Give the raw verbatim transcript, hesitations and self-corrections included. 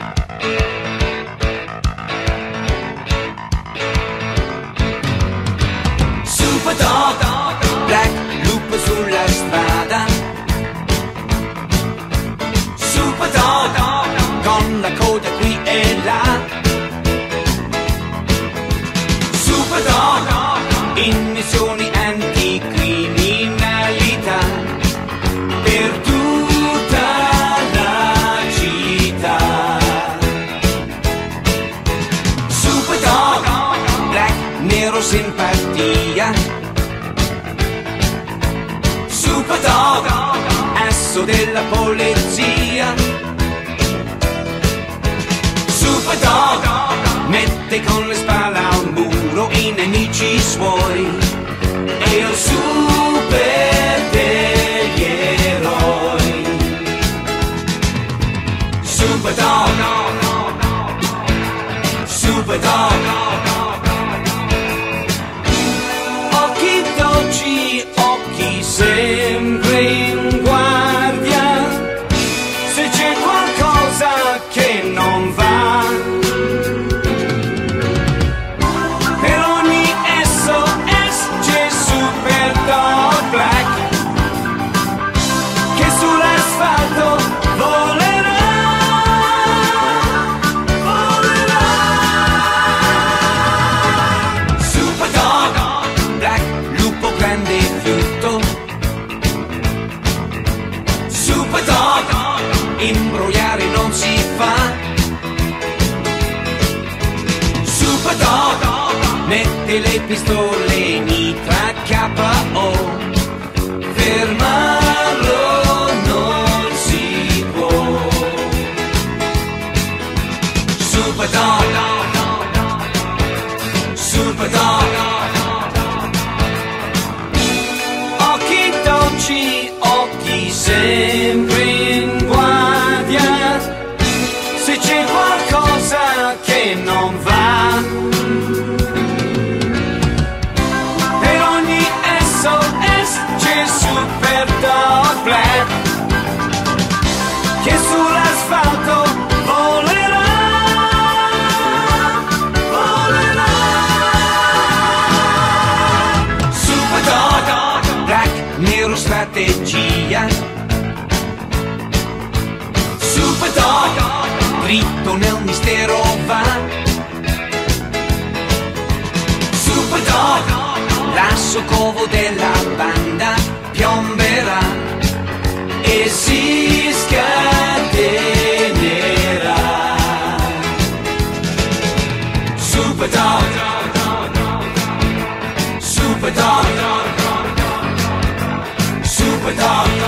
Superdog, Black, lupo sulla strada. Superdog, con la coda qui e là. Superdog, in missioni anticriminalità per tutta la città. Superdog, Black, nero simpatia. Superdog, asso della polizia. Superdog, mette con le spalle al muro i nemici suoi. È il super degli eroi. Superdog, Superdog, occhi dolci, occhi sempre in guardia. Se c'è qualcosa che non va, per ogni S O S c'è Superdog Black, che sull'asfalto volerà, volerà. Superdog Black, lupo grande e fiuto. Superdog, imbrogliare non si fa. Superdog, mette le pistole nitra K O. Fermarlo non si può. Superdog, Superdog, occhi dolci, occhi sempre in guardia. Se c'è qualcosa che non va, per ogni S O S c'è Superdog Black, che sull'asfalto volerà, volerà. Superdog Black, nero strategia. Superdog, dritto nel mistero va. Superdog, l'asso covo della banda piomberà e si scatenerà. Superdog, Superdog, Superdog.